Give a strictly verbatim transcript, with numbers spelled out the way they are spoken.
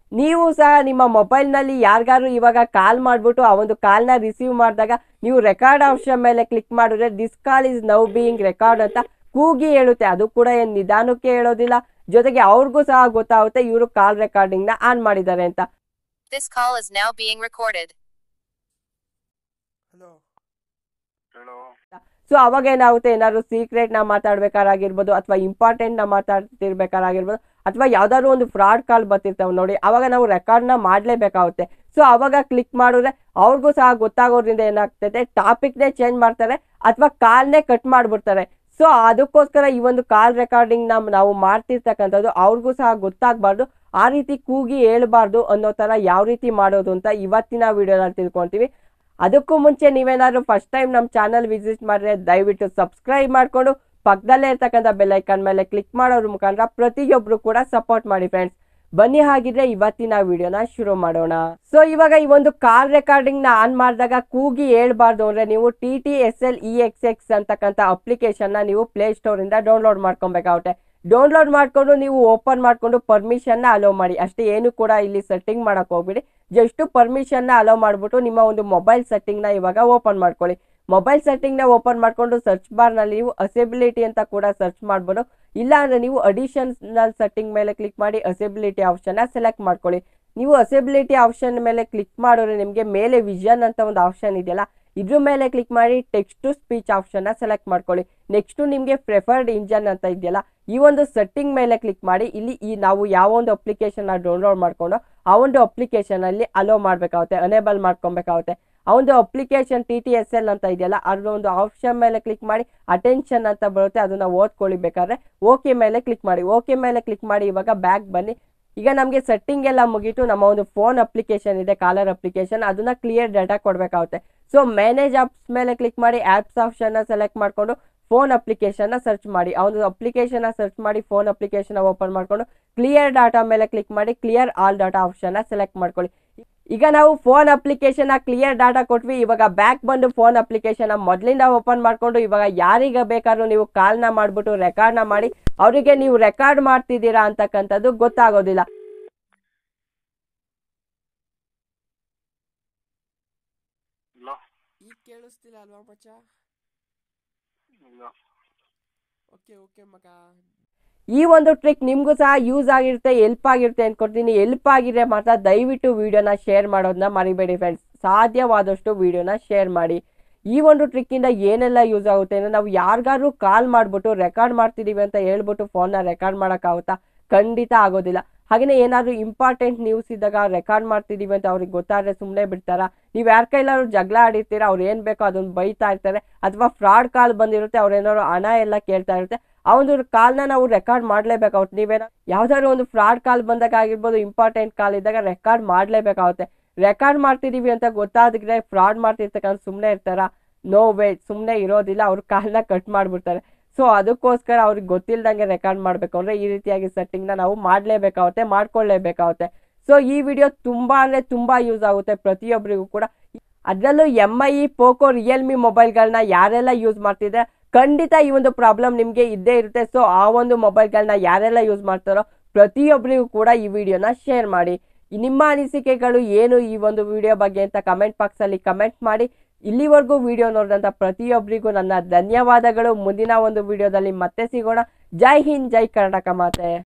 ನೀವು ಸಹ ನಿಮ್ಮ ಮೊಬೈಲ್ನಲ್ಲಿ ಯಾರಿಗಾರು ಇವಾಗ ಕಾಲ್ ಮಾಡಿಬಿಟ್ಟು ಆ ಒಂದು ಕಾಲ್ನ ರಿಸೀವ್ ಮಾಡಿದಾಗ ನೀವು ರೆಕಾರ್ಡ್ ಆಪ್ಷನ್ ಮೇಲೆ ಕ್ಲಿಕ್ ಮಾಡಿದ್ರೆ this call is now being record ಅಂತ ಕೂಗಿ ಹೇಳುತ್ತೆ. ಅದು ಕೂಡ ಏನು ನಿಧಾನಕ್ಕೆ ಹೇಳೋದಿಲ್ಲ, ಜೊತೆಗೆ ಅವ್ರಿಗೂ ಸಹ ಗೊತ್ತಾಗುತ್ತೆ ಇವರು ಕಾಲ್ ರೆಕಾರ್ಡಿಂಗ್ ನ ಆನ್ ಮಾಡಿದ್ದಾರೆ ಅಂತ. This call is now being recorded. Hello. Hello. So ಅವಾಗ ಏನಾಗುತ್ತೆ, ಏನಾದ್ರು ಸೀಕ್ರೆಟ್ ನ ಮಾತಾಡ್ಬೇಕಾಗಿರ್ಬೋದು ಅಥವಾ ಇಂಪಾರ್ಟೆಂಟ್ ನ ಮಾತಾಡ್ತಿರ್ಬೇಕಾಗಿರ್ಬೋದು ಅಥವಾ ಯಾವ್ದಾದ್ರು ಒಂದು ಫ್ರಾಡ್ ಕಾಲ್ ಬರ್ತಿರ್ತಾವೆ ನೋಡಿ, ಅವಾಗ ನಾವು ರೆಕಾರ್ಡ್ ನ ಮಾಡ್ಲೇಬೇಕಾಗುತ್ತೆ. ಸೊ ಅವಾಗ ಕ್ಲಿಕ್ ಮಾಡಿದ್ರೆ ಅವ್ರಿಗೂ ಸಹ ಗೊತ್ತಾಗೋದ್ರಿಂದ ಏನಾಗ್ತದೆ, ಟಾಪಿಕ್ ನೇ ಚೇಂಜ್ ಮಾಡ್ತಾರೆ ಅಥವಾ ಕಾಲ್ನೇ ಕಟ್ ಮಾಡ್ಬಿಡ್ತಾರೆ. ಸೊ ಅದಕ್ಕೋಸ್ಕರ ಈ ಒಂದು ಕಾಲ್ ರೆಕಾರ್ಡಿಂಗ್ ನ ನಾವು ಮಾಡ್ತಿರ್ತಕ್ಕಂಥದ್ದು ಅವ್ರಿಗೂ ಸಹ ಗೊತ್ತಾಗಬಾರ್ದು, ಆ ರೀತಿ ಕೂಗಿ ಹೇಳ್ಬಾರ್ದು ಅನ್ನೋ ತರ ಯಾವ ರೀತಿ ಮಾಡೋದು ಅಂತ ಇವತ್ತಿನ ವಿಡಿಯೋದಲ್ಲಿ ತಿಳ್ಕೊಂತೀವಿ. ಅದಕ್ಕೂ ಮುಂಚೆ ನೀವೇನಾದ್ರು ಫಸ್ಟ್ ಟೈಮ್ ನಮ್ಮ ಚಾನಲ್ ವಿಸಿಟ್ ಮಾಡಿದ್ರೆ ದಯವಿಟ್ಟು ಸಬ್ಸ್ಕ್ರೈಬ್ ಮಾಡಿಕೊಂಡು ಪಕ್ಕದಲ್ಲೇ ಇರ್ತಕ್ಕಂಥ ಬೆಲ್ ಐಕಾನ್ ಮೇಲೆ ಕ್ಲಿಕ್ ಮಾಡೋದ್ರ ಮುಖಾಂತರ ಪ್ರತಿಯೊಬ್ಬರು ಕೂಡ ಸಪೋರ್ಟ್ ಮಾಡಿ ಫ್ರೆಂಡ್ಸ್. ಬನ್ನಿ ಹಾಗಿದ್ರೆ ಇವತ್ತಿನ ವಿಡಿಯೋನ ಶುರು ಮಾಡೋಣ. ಸೊ ಇವಾಗ ಈ ಒಂದು ಕಾಲ್ ರೆಕಾರ್ಡಿಂಗ್ ನ ಆನ್ ಮಾಡಿದಾಗ ಕೂಗಿ ಹೇಳ್ಬಾರ್ದು ಅಂದ್ರೆ ನೀವು T T S L E X X ಅಂತಕ್ಕಂಥ ಅಪ್ಲಿಕೇಶನ್ ನ ನೀವು ಪ್ಲೇ ಸ್ಟೋರ್ ಇಂದ ಡೌನ್ಲೋಡ್ ಮಾಡ್ಕೊಬೇಕಾಗುತ್ತೆ. ಡೌನ್ಲೋಡ್ ಮಾಡ್ಕೊಂಡು ನೀವು ಓಪನ್ ಮಾಡ್ಕೊಂಡು ಪರ್ಮಿಷನ್ ನ ಅಲೋ ಮಾಡಿ ಅಷ್ಟೇ, ಏನು ಕೂಡ ಇಲ್ಲಿ ಸೆಟ್ಟಿಂಗ್ ಮಾಡಕ್ ಹೋಗ್ಬಿಡಿ. ಜಸ್ಟ್ ಪರ್ಮಿಷನ್ ನ ಅಲೋ ಮಾಡ್ಬಿಟ್ಟು ನಿಮ್ಮ ಒಂದು ಮೊಬೈಲ್ ಸೆಟ್ಟಿಂಗ್ ನ ಇವಾಗ ಓಪನ್ ಮಾಡ್ಕೊಳ್ಳಿ. ಮೊಬೈಲ್ ಸೆಟ್ಟಿಂಗ್ ನ ಓಪನ್ ಮಾಡ್ಕೊಂಡು ಸರ್ಚ್ ಬಾರ್ ನಲ್ಲಿ ನೀವು ಅಸೆಬಿಲಿಟಿ ಅಂತ ಕೂಡ ಸರ್ಚ್ ಮಾಡ್ಬೋದು. ಇಲ್ಲ ಅಂದ್ರೆ ನೀವು ಅಡಿಷನಲ್ ಸೆಟ್ಟಿಂಗ್ ಮೇಲೆ ಕ್ಲಿಕ್ ಮಾಡಿ ಅಸೆಬಿಲಿಟಿ ಆಪ್ಷನ್ ನ ಸೆಲೆಕ್ಟ್ ಮಾಡ್ಕೊಳ್ಳಿ. ನೀವು ಅಸೆಬಿಲಿಟಿ ಆಪ್ಷನ್ ಮೇಲೆ ಕ್ಲಿಕ್ ಮಾಡಿದ್ರೆ ನಿಮಗೆ ಮೇಲೆ ವಿಷನ್ ಅಂತ ಒಂದು ಆಪ್ಷನ್ ಇದೆಯಲ್ಲ, ಇದ್ರ ಮೇಲೆ ಕ್ಲಿಕ್ ಮಾಡಿ ಟೆಕ್ಸ್ಟ್ ಟು ಸ್ಪೀಚ್ ಆಪ್ಷನ್ ನ ಸೆಲೆಕ್ಟ್ ಮಾಡ್ಕೊಳ್ಳಿ. ನೆಕ್ಸ್ಟ್ ನಿಮಗೆ ಪ್ರಿಫರ್ಡ್ ಇಂಜನ್ ಅಂತ ಇದೆಯಲ್ಲ, ಈ ಒಂದು ಸೆಟ್ಟಿಂಗ್ ಮೇಲೆ ಕ್ಲಿಕ್ ಮಾಡಿ ಇಲ್ಲಿ ಈ ನಾವು ಯಾವ ಒಂದು ಅಪ್ಲಿಕೇಶನ್ ಡೌನ್ಲೋಡ್ ಮಾಡ್ಕೊಂಡು ಆ ಒಂದು ಅಪ್ಲಿಕೇಶನ್ ಅಲ್ಲಿ ಅಲೋ ಮಾಡ್ಬೇಕಾಗುತ್ತೆ, ಅನೇಬಲ್ ಮಾಡ್ಕೊಬೇಕಾಗುತ್ತೆ. ಆ ಒಂದು application T T S L ಅಂತ ಇದೆಯಲ್ಲ, ಅದ್ರ ಒಂದು ಆಪ್ಷನ್ ಮೇಲೆ ಕ್ಲಿಕ್ ಮಾಡಿ ಅಟೆನ್ಷನ್ ಅಂತ ಬರುತ್ತೆ, ಅದನ್ನ ಓದ್ಕೊಳ್ಳಿ. ಬೇಕಾದ್ರೆ ಓಕೆ ಮೇಲೆ ಕ್ಲಿಕ್ ಮಾಡಿ. ಓಕೆ ಮೇಲೆ ಕ್ಲಿಕ್ ಮಾಡಿ ಇವಾಗ ಬ್ಯಾಕ್ ಬನ್ನಿ. ಈಗ ನಮಗೆ ಸೆಟ್ಟಿಂಗ್ ಎಲ್ಲ ಮುಗೀತು. ನಮ್ಮ ಒಂದು ಫೋನ್ ಅಪ್ಲಿಕೇಶನ್ ಇದೆ, ಕಾಲರ್ ಅಪ್ಲಿಕೇಶನ್, ಅದನ್ನ ಕ್ಲಿಯರ್ ಡಾಟಾ ಕೊಡಬೇಕಾಗುತ್ತೆ. ಸೊ ಮ್ಯಾನೇಜ್ ಆಪ್ಸ್ ಮೇಲೆ ಕ್ಲಿಕ್ ಮಾಡಿ ಆಪ್ಸ್ ಆಪ್ಷನ್ ನ ಸೆಲೆಕ್ಟ್ ಮಾಡ್ಕೊಂಡು ಫೋನ್ ಅಪ್ಲಿಕೇಶನ್ ನ ಸರ್ಚ್ ಮಾಡಿ. ಆ ಒಂದು ಅಪ್ಲಿಕೇಶನ್ ನ ಸರ್ಚ್ ಮಾಡಿ ಫೋನ್ ಅಪ್ಲಿಕೇಶನ್ ಓಪನ್ ಮಾಡ್ಕೊಂಡು ಕ್ಲಿಯರ್ ಡಾಟಾ ಮೇಲೆ ಕ್ಲಿಕ್ ಮಾಡಿ ಕ್ಲಿಯರ್ ಆಲ್ ಡಾಟಾ ಆಪ್ಷನ್ ನ ಸೆಲೆಕ್ಟ್ ಮಾಡ್ಕೊಳ್ಳಿ. ಈಗ ನಾವು ಫೋನ್ ಅಪ್ಲಿಕೇಶನ್ ಕ್ಲಿಯರ್ ಡಾಟಾ ಕೊಟ್ವಿ. ಇವಾಗ ಬ್ಯಾಕ್ ಬಂದು ಫೋನ್ ಅಪ್ಲಿಕೇಶನ್ ಮೊದಲಿಂದ ಓಪನ್ ಮಾಡ್ಕೊಂಡು ಇವಾಗ ಯಾರಿಗ ಬೇಕಾದ್ರೂ ನೀವು ಕಾಲ್ ನ ಮಾಡ್ಬಿಟ್ಟು ರೆಕಾರ್ಡ್ ನ ಮಾಡಿ ಅವರಿಗೆ ನೀವು ರೆಕಾರ್ಡ್ ಮಾಡ್ತಿದ್ದೀರಾ ಅಂತಕ್ಕಂಥದ್ದು ಗೊತ್ತಾಗೋದಿಲ್ಲ. ಈಗ ಕೇಳಿಸ್ತಿಲ್ಲ ಅಲ್ವಾ ಮಚ್ಚ? ಓಕೆ ಓಕೆ ಮಗ. ಈ ಒಂದು ಟ್ರಿಕ್ ನಿಮ್ಗೂ ಸಹ ಯೂಸ್ ಆಗಿರುತ್ತೆ, ಹೆಲ್ಪ್ ಆಗಿರುತ್ತೆ ಅನ್ಕೊಡ್ತೀನಿ. ಹೆಲ್ಪ್ ಆಗಿದ್ರೆ ಮಾತ್ರ ದಯವಿಟ್ಟು ವಿಡಿಯೋನ ಶೇರ್ ಮಾಡೋದನ್ನ ಮರಿಬೇಡಿ ಫ್ರೆಂಡ್ಸ್. ಸಾಧ್ಯವಾದಷ್ಟು ವಿಡಿಯೋನ ಶೇರ್ ಮಾಡಿ. ಈ ಒಂದು ಟ್ರಿಕ್ ಇಂದ ಏನೆಲ್ಲ ಯೂಸ್ ಆಗುತ್ತೆ ಅಂದ್ರೆ, ನಾವು ಯಾರಿಗಾದ್ರೂ ಕಾಲ್ ಮಾಡ್ಬಿಟ್ಟು ರೆಕಾರ್ಡ್ ಮಾಡ್ತಿದೀವಿ ಅಂತ ಹೇಳ್ಬಿಟ್ಟು ಫೋನ್ ನ ರೆಕಾರ್ಡ್ ಮಾಡಕ್ಕಾಗುತ್ತಾ? ಖಂಡಿತ ಆಗೋದಿಲ್ಲ. ಹಾಗೇನೆ ಏನಾದ್ರು ಇಂಪಾರ್ಟೆಂಟ್ ನ್ಯೂಸ್ ಇದ್ದಾಗ ರೆಕಾರ್ಡ್ ಮಾಡ್ತಿದೀವಿ ಅಂತ ಅವ್ರಿಗೆ ಗೊತ್ತಾದ್ರೆ ಸುಮ್ಮನೆ ಬಿಡ್ತಾರ? ನೀವು ಯಾರ ಕೈಲಾದ್ರು ಜಗಳ ಆಡಿರ್ತೀರಾ, ಅವ್ರು ಏನ್ ಬೇಕೋ ಅದನ್ನ ಬೈತಾ ಇರ್ತಾರೆ, ಅಥವಾ ಫ್ರಾಡ್ ಕಾಲ್ ಬಂದಿರುತ್ತೆ, ಅವ್ರು ಏನಾದ್ರು ಹಣ ಎಲ್ಲ ಕೇಳ್ತಾ ಇರುತ್ತೆ, ಆ ಒಂದು ಕಾಲ್ನ ನಾವು ರೆಕಾರ್ಡ್ ಮಾಡ್ಲೇಬೇಕಾಗುತ್ತೆ. ನೀವೇನೋ ಯಾವ್ದಾದ್ರು ಒಂದು ಫ್ರಾಡ್ ಕಾಲ್ ಬಂದಾಗ ಆಗಿರ್ಬೋದು, ಇಂಪಾರ್ಟೆಂಟ್ ಕಾಲ್ ಇದ್ದಾಗ ರೆಕಾರ್ಡ್ ಮಾಡ್ಲೇಬೇಕಾಗುತ್ತೆ. ರೆಕಾರ್ಡ್ ಮಾಡ್ತಿದೀವಿ ಅಂತ ಗೊತ್ತಾದ್ರೆ ಫ್ರಾಡ್ ಮಾಡ್ತಿರ್ತಕ್ಕಂಥ ಸುಮ್ಮನೆ ಇರ್ತಾರ? ನೋ ವೇ, ಸುಮ್ಮನೆ ಇರೋದಿಲ್ಲ, ಅವ್ರ ಕಾಲ್ನ ಕಟ್ ಮಾಡ್ಬಿಡ್ತಾರೆ. ಸೊ ಅದಕ್ಕೋಸ್ಕರ ಅವ್ರಿಗೆ ಗೊತ್ತಿಲ್ದಂಗೆ ರೆಕಾರ್ಡ್ ಮಾಡ್ಬೇಕು ಅಂದ್ರೆ ಈ ರೀತಿಯಾಗಿ ಸೆಟ್ಟಿಂಗ್ ನ ನಾವು ಮಾಡ್ಲೇಬೇಕಾಗುತ್ತೆ, ಮಾಡ್ಕೊಳ್ಳೇಬೇಕಾಗುತ್ತೆ. ಸೊ ಈ ವಿಡಿಯೋ ತುಂಬಾ ಅಂದ್ರೆ ತುಂಬಾ ಯೂಸ್ ಆಗುತ್ತೆ ಪ್ರತಿಯೊಬ್ಬರಿಗೂ ಕೂಡ. ಅದರಲ್ಲೂ ಎಂ ಐ ಪೋಕೋ ರಿಯಲ್ಮಿ ಮೊಬೈಲ್ಗಳನ್ನ ಯಾರೆಲ್ಲ ಯೂಸ್ ಮಾಡ್ತಿದ್ರೆ ಖಂಡಿತ ಈ ಒಂದು ಪ್ರಾಬ್ಲಮ್ ನಿಮಗೆ ಇದ್ದೇ ಇರುತ್ತೆ. ಸೊ ಆ ಒಂದು ಮೊಬೈಲ್ಗಳನ್ನ ಯಾರೆಲ್ಲ ಯೂಸ್ ಮಾಡ್ತಾರೋ ಪ್ರತಿಯೊಬ್ಬರಿಗೂ ಕೂಡ ಈ ವಿಡಿಯೋನ ಶೇರ್ ಮಾಡಿ. ನಿಮ್ಮ ಅನಿಸಿಕೆಗಳು ಏನು ಈ ಒಂದು ವಿಡಿಯೋ ಬಗ್ಗೆ ಅಂತ ಕಮೆಂಟ್ ಬಾಕ್ಸ್ ಅಲ್ಲಿ ಕಮೆಂಟ್ ಮಾಡಿ. ಇಲ್ಲಿವರೆಗೂ ವಿಡಿಯೋ ನೋಡಿದಂತ ಪ್ರತಿಯೊಬ್ಬರಿಗೂ ನನ್ನ ಧನ್ಯವಾದಗಳು. ಮುಂದಿನ ಒಂದು ವಿಡಿಯೋದಲ್ಲಿ ಮತ್ತೆ ಸಿಗೋಣ. ಜೈ ಹಿಂದ್, ಜೈ ಕರ್ನಾಟಕ ಮಾತೆ.